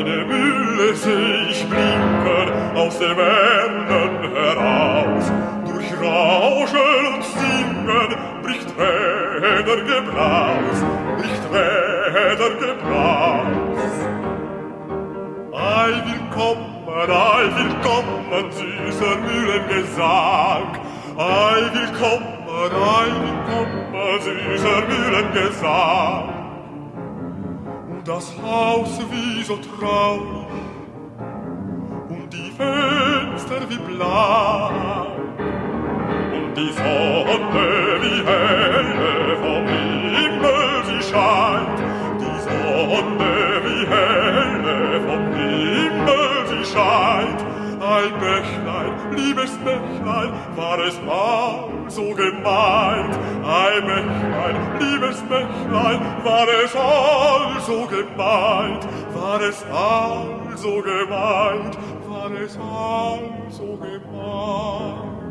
eine Mühle seh ich blinken aus den Wänden heraus. Durch Rauschen und Singen bricht Rädergebraus, bricht Rädergebraus. Ei, willkommen, süßer Mühlengesang. Ei, willkommen, süßer Mühlengesang. Und das Haus wie so traurig und die Fenster wie blau und die Sonne wie helle vom Himmel sie scheint. Die Sonne wie helle vom Himmel sie scheint. Ein Bächlein, liebes Bächlein, war es also gemeint. Ein Bächlein, liebes Bächlein, war es also gemeint. War es also gemeint, war es also gemeint.